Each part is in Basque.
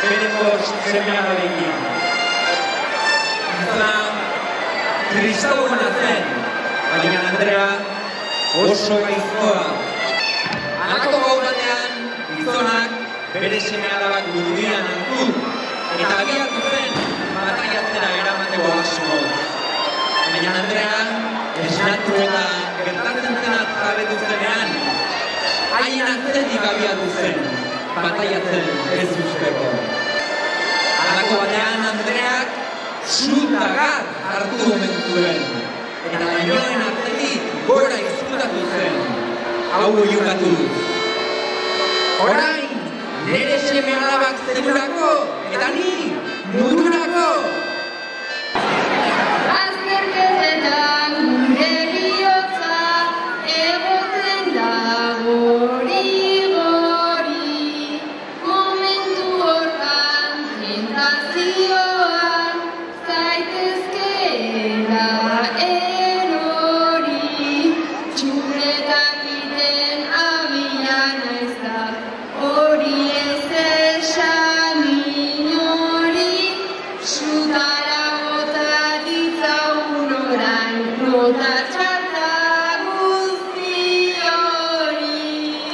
bere bost seme-alabekin. Gizona kristauna zen, baina Andrea oso gaiztoa. Halako gau batean, gizonak bere seme-alabak gurdian hartu, eta abiatu zen bataiatzera eramateko asmoz. Baina Andrea esnatu eta gertatzen zenaz jabetu zenean, haien atzetik abiatu zen, bataiatzen ez usteko. Halako batean Andreak zutagar hartu omen zuen, eta lainoen atzetik gora izkutatu zen, hau oiukatuz. Orain, nire seme-alabak zenurako, eta ni muturako! Azterketetan gure bihotza egoten da gori-gori. Momentu hortan tentazioan zaitezkeela erori. Txurretak iten abian naiz da hori ez esan inori. Zutara bota ditzagun orain nota txarta guzti hori.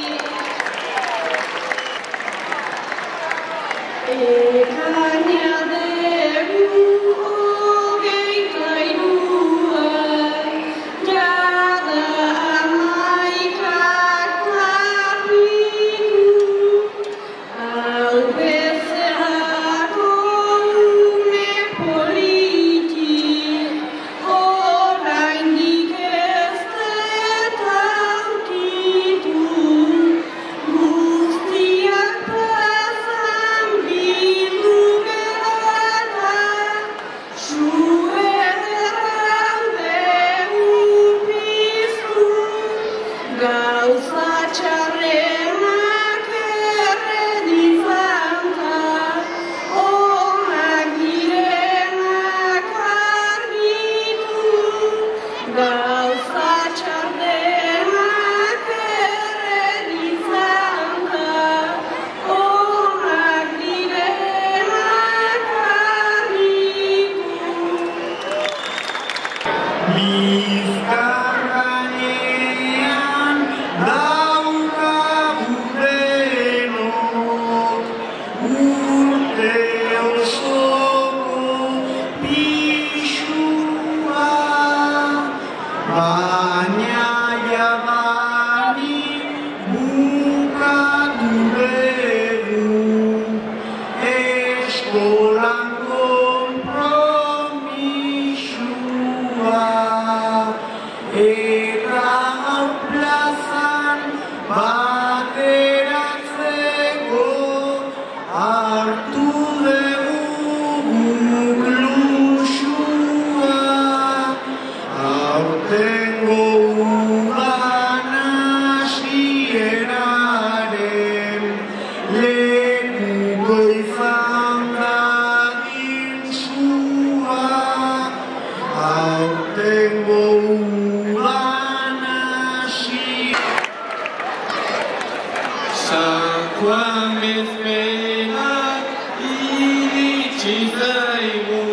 Ekaina dugu hogeita hiruan, jada hamaikak kapitu, albezeako une politi, oraindik ez dut aurkitu, guztiak plazan bildu gerata, zu ederran dugu piztu, gauza txarrenak erreditzanta, onak direnak argitu, gauza txarrenak erreditzanta, onak direnak argitu. Bizkarrainean daukagu denok urte osoko pisua, baina jadanik bukatu dugu eskolan konpromisua. Eta hau plazan bateratzeko hartu dugu luxua. Aurtengo udan hasieraren lekuko izan dadin zua. Aurtengo udan hasieraren San Juan bezpenak iritsi zaigu,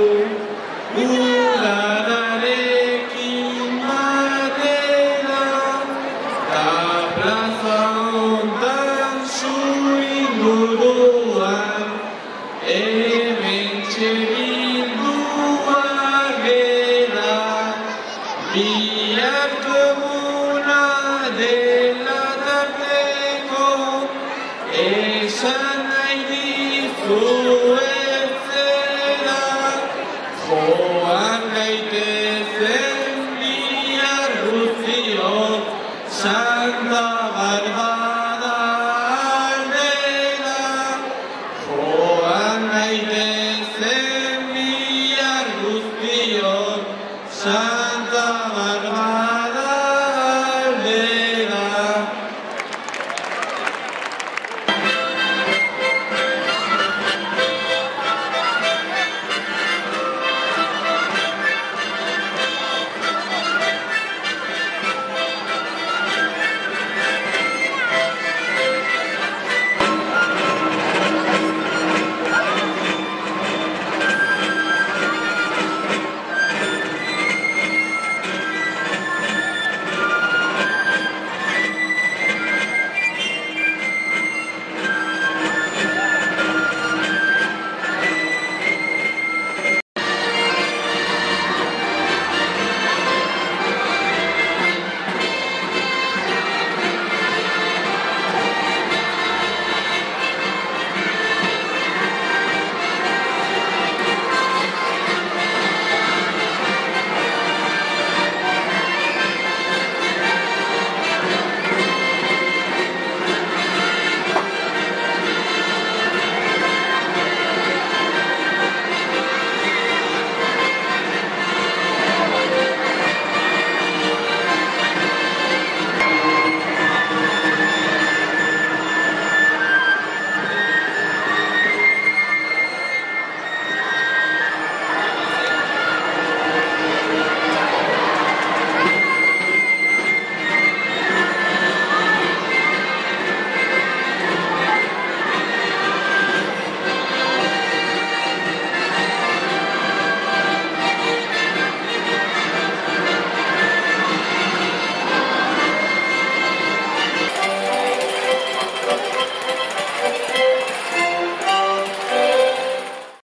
udadarekin batera, ta plaza hontan zu inguruan, hementxe bildua gera, biharko eguna dela tarteko, esan nahi dizuetzera, joan gaite